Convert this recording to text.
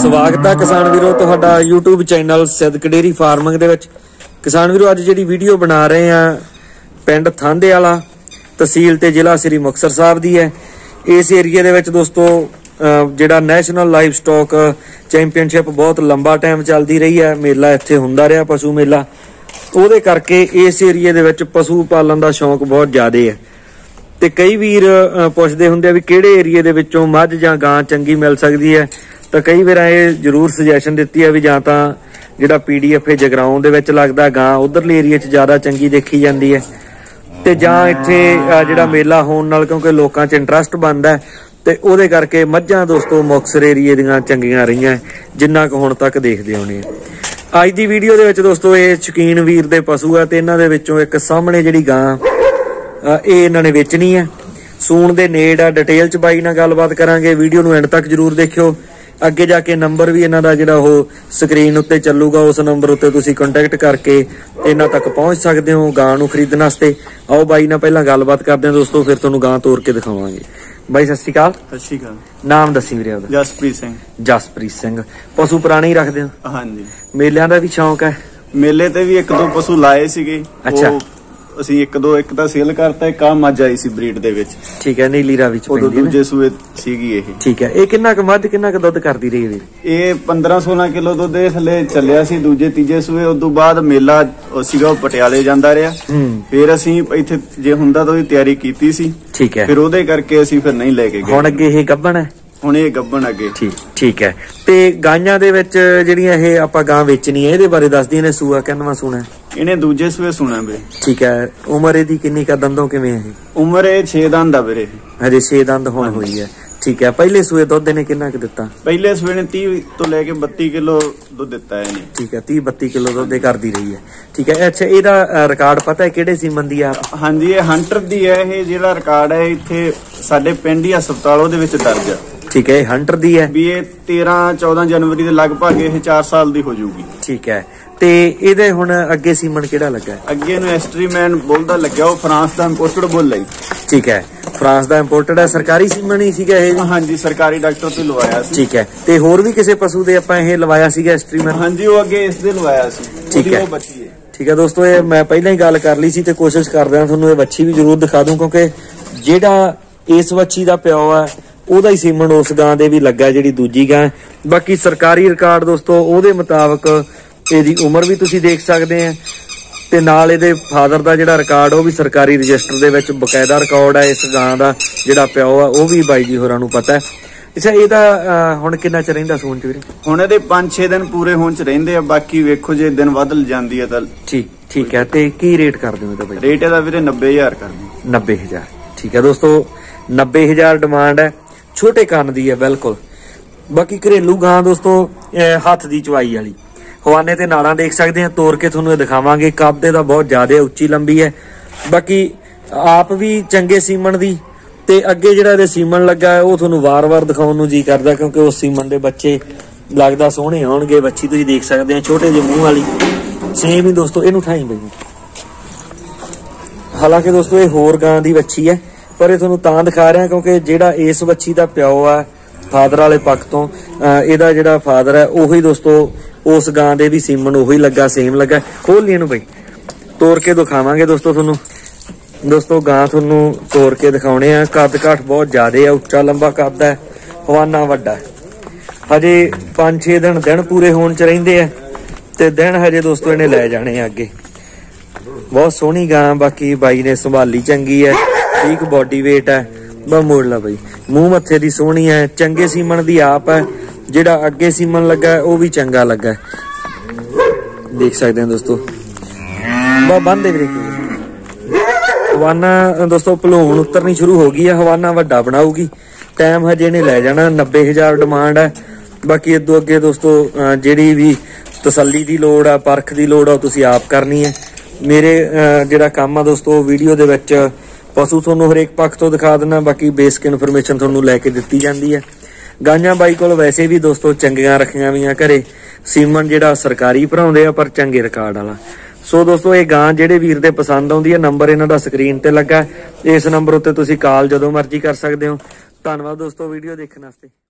स्वागत है किसान वीरों तुहाडा YouTube channel Siddak dairy farming दे विच। किसान वीरों अज जिहड़ी वीडियो बना रहे हैं पिंड थांदे वाला तहसील ते जिला श्री मुक्तसर साहब दी है। इस एरिए दे विच दोस्तों जिहड़ा नैशनल लाइव स्टॉक चैंपीयनशिप बहुत लंबा टाइम चलती रही है, मेला इत्थे हुंदा रहा पशु मेला, ਉਹਦੇ करके इस एरिए दे विच पशु पालन का शौक बहुत ज़्यादा है। तो कई वीर पुछदे हुंदे भी किहड़े एरिए दे विचों मੱਝ जां गां चंगी मिल सकती है, तो कई बार ये जरूर सुजैशन दित्ती है भी जां तां जिहड़ा PDF जगराउं दे विच लगदा गां उधरले एरिए च ज़्यादा चंगी देखी जाती है, तो जां इत्थे जिहड़ा मेला होण नाल क्योंकि लोकां च इंटरस्ट बनदा है तो ਉਹਦੇ करके मੱਝਾਂ दोस्तों मुक्तसर एरिए दीयां चंगीਆਂ रहीਆਂ जिन्ना कुछ हुण तक देखदे आउणे आ। अज की वीडियो दे विच दोस्तों ये शौकीन वीर दे पशु है, तो इन्हां दे विचों एक सामने जिहड़ी गां ये इन्हां ने वेचनी है, सूण दे नेड़ आ। डिटेल च बाई नाल गलबात करांगे, वीडियो नूं एंड तक जरूर देखियो। अगे जाके नंबर भी इन्हां दा जिहड़ा ओह स्क्रीन उत्ते चलूगा, उस नंबर उत्ते तुसीं कंटैक्ट करके इन्हां तक पहुंच सकदे हो गां नूं खरीदण वास्ते। आओ बाई नाल पहलां गलबात करदे हां दोस्तों, फिर तुहानूं गां तोड़ के दिखावांगे। बाई सत श्री अकाल। सत श्री अकाल। नाम दसी वीरे आपदा? जसप्रीत सिंह। जसप्रीत सिंह। पशु पुराने ही रखदे हो? हाँ जी। मेलिਆਂ ਦਾ ਵੀ शौक है? मेले ते भी एक दो पशु लाए सीगे। अच्छा। ਅਸੀਂ ਇੱਕ ਤਾਂ ਸੇਲ ਕਰਤਾ, ਇੱਕ ਆ ਮੱਝ ਆਈ ਸੀ ਬਰੀਡ ਦੇ ਵਿੱਚ। ਠੀਕ ਹੈ, ਨੀਲੀ ਰਾਵੀ ਚ ਪੈਂਦੀ ਹੈ, ਦੂਜੇ ਸੂਏ ਸੀਗੀ ਇਹ। ਠੀਕ ਹੈ। ਇਹ ਕਿੰਨਾ ਕੁ ਮੱਝ ਕਿੰਨਾ ਕੁ ਦੁੱਧ ਕਰਦੀ ਰਹੀ ਵੀਰ? ਇਹ 15-16 ਕਿਲੋ ਦੁੱਧ ਦੇ ਥੱਲੇ ਚੱਲਿਆ ਸੀ ਦੂਜੇ ਤੀਜੇ ਸੂਏ। ਉਸ ਤੋਂ ਬਾਅਦ ਮੇਲਾ ਸੀਗਾ ਉਹ ਪਟਿਆਲੇ ਜਾਂਦਾ ਰਿਹਾ, ਫਿਰ ਅਸੀਂ ਇੱਥੇ ਜੇ ਹੁੰਦਾ ਤਾਂ ਉਹਦੀ ਤਿਆਰੀ ਕੀਤੀ ਸੀ। ਠੀਕ ਹੈ। ਫਿਰ ਉਹਦੇ ਕਰਕੇ ਅਸੀਂ ਫਿਰ ਨਹੀਂ ਲੈ ਕੇ ਗਏ। ਹੁਣ ਅੱਗੇ ਇਹ ਗੱਭਣ ਹੈ? ਹੁਣ ਇਹ ਗੱਭਣ ਅੱਗੇ। ਠੀਕ ਹੈ। ਤੇ ਗਾਈਆਂ ਦੇ ਵਿੱਚ ਜਿਹੜੀਆਂ ਇਹ ਆਪਾਂ ਗਾਂ ਵੇਚਣੀ ਹੈ, ਇਹਦੇ ਬਾਰੇ ਦੱਸ ਦਈਏ। ਨੇ ਸੂਆ ਕਿੰਨਵਾਂ ਸੂਣਾ? ਇਹਨੇ ਦੂਜੇ ਸੂਏ ਸੂਣਾ ਵੀਰੇ। ਠੀਕ ਹੈ। ਉਮਰ ਇਹਦੀ ਕਿੰਨੀ ਕਾ ਦੰਦੋਂ ਕਿਵੇਂ ਹੈ? ਉਮਰ ਇਹ 6 ਦੰਦ ਆ ਵੀਰੇ। ਹਜੇ 6 ਦੰਦ ਹੁਣ ਹੋਈ ਹੈ। ਠੀਕ ਹੈ। ਪਹਿਲੇ ਸੂਏ ਦੁੱਧ ਇਹਨੇ ਕਿੰਨਾ ਕੁ ਦਿੱਤਾ? ਪਹਿਲੇ ਸੂਏ ਨੇ 30 ਤੋਂ ਲੈ ਕੇ 32 ਕਿਲੋ ਦੁੱਧ ਦਿੱਤਾ ਇਹਨੇ। ਠੀਕ ਹੈ। 30-32 ਕਿਲੋ ਦੁੱਧ ਕਰਦੀ ਰਹੀ ਹੈ। ਠੀਕ ਹੈ। ਅੱਛਾ, ਇਹਦਾ ਰਿਕਾਰਡ ਪਤਾ ਹੈ ਕਿਹੜੇ ਸੀਮਨ ਦੀ ਆ? ਹਾਂਜੀ, ਇਹ ਹੰਟਰ ਦੀ ਹੈ। ਇਹ ਜਿਹੜਾ ਰਿਕਾਰਡ ਹੈ ਇੱਥੇ ਸਾਡੇ ਪਿੰਡ ਹੀ ਹਸਪਤਾਲ ਉਹਦੇ ਵਿੱਚ ਦਰਜ ਆ। ठीक है। हंटर दी है भी ये 13-14 जनवरी ਦੇ ਲਗਭਗ ਇਹ 4 ਸਾਲ ਦੀ ਹੋ ਜਾਊਗੀ। ठीक है। ਤੇ ਇਹਦੇ ਹੁਣ ਅੱਗੇ ਸੀਮਨ ਕਿਹੜਾ ਲੱਗਾ? ਅੱਗੇ ਨੂੰ ਐਸਟਰੀਮੈਨ ਬੁੱਲ ਦਾ ਲੱਗਿਆ, ਉਹ ਫਰਾਂਸ ਦਾ ਇੰਪੋਰਟਡ ਬੁੱਲ ਹੈ। ਠੀਕ ਹੈ। ਫਰਾਂਸ ਦਾ ਇੰਪੋਰਟਡ ਹੈ। ਸਰਕਾਰੀ ਸੀਮਨ ਹੀ ਸੀਗਾ ਇਹ? ਹਾਂਜੀ, ਸਰਕਾਰੀ ਡਾਕਟਰ ਤੋਂ ਲਵਾਇਆ ਸੀ। ਠੀਕ ਹੈ। ਤੇ ਹੋਰ ਵੀ ਕਿਸੇ ਪਸ਼ੂ ਦੇ ਆਪਾਂ ਇਹ ਲਵਾਇਆ ਸੀਗਾ ਐਸਟਰੀਮੈਨ? ਹਾਂਜੀ, ਉਹ ਅੱਗੇ ਇਸ ਦੇ ਲਵਾਇਆ ਸੀ। ਠੀਕ ਹੈ। ਉਹ ਬੱਚੀ ਹੈ। ਠੀਕ ਹੈ ਦੋਸਤੋ, ਇਹ ਮੈਂ ਪਹਿਲਾਂ ਹੀ ਗੱਲ ਕਰ ਲਈ ਸੀ ਤੇ ਕੋਸ਼ਿਸ਼ ਕਰਦਾ ਤੁਹਾਨੂੰ ਇਹ ਵੱਛੀ ਵੀ ਜ਼ਰੂਰ ਦਿਖਾ ਦੂੰ, ਕਿਉਂਕਿ ਜਿਹੜਾ ਇਸ ਵੱਛੀ ਦਾ ਪਿਓ ਹੈ ਉਹਦਾ ਹੀ ਸੀਮਨ ਉਸ ਗਾਂ ਦੇ ਵੀ ਲੱਗਾ ਜਿਹੜੀ ਦੂਜੀ ਗਾਂ। ਬਾਕੀ ਸਰਕਾਰੀ ਰਿਕਾਰਡ ਦੋਸਤੋ ਉਹਦੇ ਮੁਤਾਬਕ ਇਹਦੀ ਉਮਰ ਵੀ ਤੁਸੀਂ ਦੇਖ ਸਕਦੇ ਆ, ਤੇ ਨਾਲ ਇਹਦੇ ਫਾਦਰ ਦਾ ਜਿਹੜਾ ਰਿਕਾਰਡ ਉਹ ਵੀ ਸਰਕਾਰੀ ਰਜਿਸਟਰ ਦੇ ਵਿੱਚ ਬਕਾਇਦਾ ਰਿਕਾਰਡ ਹੈ। ਇਸ ਗਾਂ ਦਾ ਜਿਹੜਾ ਪਿਓ ਆ ਉਹ ਵੀ ਬਾਈ ਜੀ ਹੋਰਾਂ ਨੂੰ ਪਤਾ ਹੈ। ਅੱਛਾ, ਇਹਦਾ ਹੁਣ ਕਿੰਨਾ ਚ ਰਹਿੰਦਾ ਸੂਣ ਚ ਵੀਰੇ? ਹੁਣ ਇਹਦੇ 5-6 ਦਿਨ ਪੂਰੇ ਹੋਣ ਚ ਰਹਿੰਦੇ ਆ, ਬਾਕੀ ਵੇਖੋ ਜੇ ਦਿਨ ਬਦਲ ਜਾਂਦੀ ਹੈ ਤਾਂ ਠੀਕ ਹੈ। ਤੇ ਕੀ ਰੇਟ ਕਰਦੇ ਹੋ ਇਹਦਾ ਬਾਈ? ਰੇਟ ਇਹਦਾ ਵੀਰੇ 90,000 ਕਰਦੇ। 90,000। ਠੀਕ ਹੈ ਦੋਸਤੋ, 90,000 ਡਿਮਾਂਡ ਹੈ। छोटे कान दी है बिल्कुल। बाकी घरेलू गां दोस्तों हथ दी चवाई वाली, हवाने ते नाड़ा देख सकते हैं, तोड़ के थोनू दिखावांगे। कब्दे दा बहुत ज्यादा उच्ची लंबी है। बाकी आप भी चंगे सीमन दी, ते अगे जिहड़ा इहदे सीमन लगा है वो थोनू वार-वार दिखाउण नू जी करदा, क्योंकि उस सीमन दे बच्चे लगदा सोहणे आउणगे। बच्ची तुसीं देख सकते हैं छोटे जे मूंह वाली, सेम ही दोस्तों। इहनू ठाई बई, हालांकि दोस्तों ये होर गां दी बच्ची है, पर ये तां दिखा रहा क्योंकि जिहड़ा इस बच्ची का प्यो है फादर वाले पक्ष तो ਇਹਦਾ ਜਿਹੜਾ फादर है ਉਹੀ दोस्तों उस गां दे भी सीमन ਉਹੀ लगा, सेम लगा। खोल ਲਈ ਇਹਨੂੰ बई, ਤੋੜ ਕੇ ਦਿਖਾਵਾਂਗੇ ਦੋਸਤੋ ਤੁਹਾਨੂੰ। ਦੋਸਤੋ गां ਤੁਹਾਨੂੰ ਤੋੜ ਕੇ ਦਿਖਾਉਣੇ ਆ। ਕੱਦ ਕਾਠ ਬਹੁਤ ਜ਼ਿਆਦਾ ਹੈ, ਉੱਚਾ ਲੰਬਾ ਕੱਦ ਹੈ, ਹਵਾਨਾ ਵੱਡਾ। ਹਜੇ 5-6 ਦਿਨ ਪੂਰੇ ਹੋਣ ਚ ਰਹਿੰਦੇ ਆ, ਤੇ ਦਿਨ ਹਜੇ ਦੋਸਤੋ ਇਹਨੇ ਲੈ ਜਾਣੇ ਆ ਅੱਗੇ। बहुत सोहनी गां, बाकी बाई ने संभाली चंगी है, ठीक बॉडी वेट है। बस मोड़ ला बई, मूंह मत्थे दी सोहनी है, चंगे सीमन दी आप है। जिहड़ा अगे सीमन लगा है वो भी चंगा लगा है, देख सकते हैं दोस्तों। बस बंद दे हवाना दोस्तों भलोन उतरनी शुरू हो गई है, हवाना वड्डा बनाऊगी। टाइम हजे ने लै जाना, 90,000 डिमांड है। बाकी इदों अगे दोस्तों जिहड़ी भी तसल्ली दी लोड़ है, परख दी लोड़ है, तुसीं आप करनी है। मेरे जिहड़ा काम आ दोस्तों वीडियो दे विच पशु तुहानूं हरेक पक्ष तो दिखा देना, बाकी बेसिक इन्फॉर्मेशन तुहानूं लैके दित्ती जांदी है। गाइयां बाई कोल वैसे भी दोस्तों चंगियां रखियां वीआं घरे, सीमन जिहड़ा सरकारी भराउंदे आ पर चंगे रिकार्ड वाला। सो दोस्तों ये गां जिहड़े वीर दे पसंद आउंदी है, नंबर इन्हां दा स्क्रीन ते लगा, इस नंबर उत्ते तुसीं कॉल जदों मर्जी कर सकदे हो। धन्नवाद दोस्तों वीडियो देखने वास्ते।